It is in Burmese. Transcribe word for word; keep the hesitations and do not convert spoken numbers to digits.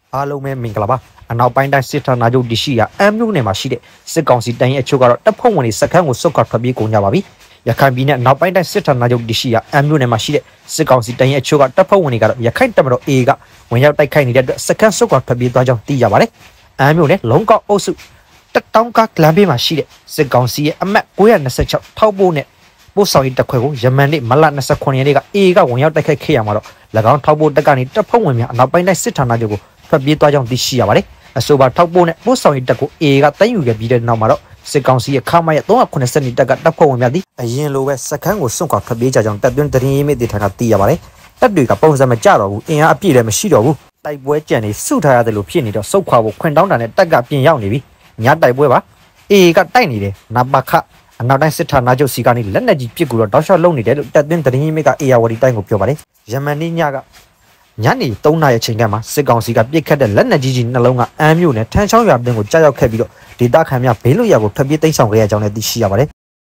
အားလုံးပဲမင်္ဂလာပါအနောက်ပိုင်းတိုင်းစစ်ဌာနချုပ်တရှိရာအမ်မြို့နယ်မှာရှိတဲ့စစ်ကောင်စီတိုင်းရဲ့အချို့ကတော့တပ်ဖွဲ့ဝင်တွေစခန်းကိုစုတ်ခွာထွက်ပြေးကုန်ကြပါပြီရခိုင်ပြည်နယ်နောက်ပိုင်းတိုင်းစစ်ဌာနချုပ်တရှိရာအမ်မြို့နယ်မှာရှိတဲ့စစ်ကောင်စီတိုင်းရဲ့အချို့ကတပ်ဖွဲ့ဝင်တွေကတော့ရခိုင်တပ်မတော် A ကဝင်ရောက်တိုက်ခိုက်နေတဲ့အတွက်စခန်းစုတ်ခွာထွက်ပြေးသွားကြောင်းသိရပါတယ်အမ်မြို့နယ်လုံကောက်အုပ်စုတက်တောင်းကားကလမ်းဘေးမှာရှိတဲ့စစ်ကောင်စီရဲ့အမှတ်၉၂၆ထောက်ပို့နဲ့ပို့ဆောင်ရေးတပ်ခွဲကိုယမန်နေ့မလ၂၉ရက်နေ့က A ကဝင်ရောက်တိုက်ခိုက်ခဲ့ရမှာတော့၎င်းထောက်ပို့တပ်ကနေတပ်ဖွဲ့ဝင်များအနောက်ပိုင်းတိုင်းစစ်ဌာနချုပ်ကိုထွက်ပြေးသွားကြောင်းသိရှိရပါတယ်အဆိုပါထောက်ပို့နဲ့ပို့ဆောင်ရေးတပ်ကို A ကတိုက်ယူခဲ့ပြီးတဲ့နောက်မှာတော့စစ်ကောင်စီရဲ့ခမာရ၃၉၀နီတပ်ကတပ်ဖွဲ့ဝင်များသည်အရင်လိုပဲစခန်းကိုစွန့်ခွာထွက်ပြေးကြကြောင်းတပ်တွင်းတရင်ရေးမိတဲ့ထံကသိရပါတယ်တပ်တွေကပုံစံမကြတော့ဘူးအင်အားအပြည့်လည်းမရှိတော့ဘူးတိုက်ပွဲကြံနေစုထားရတယ်လို့ဖြစ်နေတော့စုတ်ခွာဖို့ခွင့်တောင်းတာနဲ့တပ်ကပြင်ရောက်နေပြီညတိုက်ပွဲပါ A ကတိုက်နေတယ်နပခအနောက်တိုင်းစစ်ဌာနချုပ်စီကနေလက်နက်ကြီးပစ်ကူတော့တောက်လျှောက်လုံနေတယ်လို့တပ်တွင်းတရင်ရေးမိကအေယာဝတီတိုင်းကိုပြောပါတယ်ယမန်နေ့ညကညနေ၃နာရီအချိန်ကမှစစ်ကောင်စီကပြစ်ခတ်တဲ့လက်နက်ကြီးကြီးနှလုံးကအမ်းမြို့နယ်ထန်းချောင်းရွာပင်ကိုကြားရောက်ခဲ့ပြီးတော့ဒေသခံများဘေးလွတ်ရာကိုထွက်ပြေးတိမ်းဆောင်ခဲ့ရကြောင်းလည်းသိရှိရပါတယ်